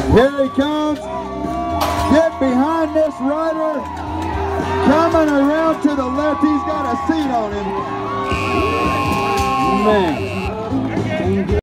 Here he comes. Get behind this rider. Coming around to the left. He's got a seat on him. Man.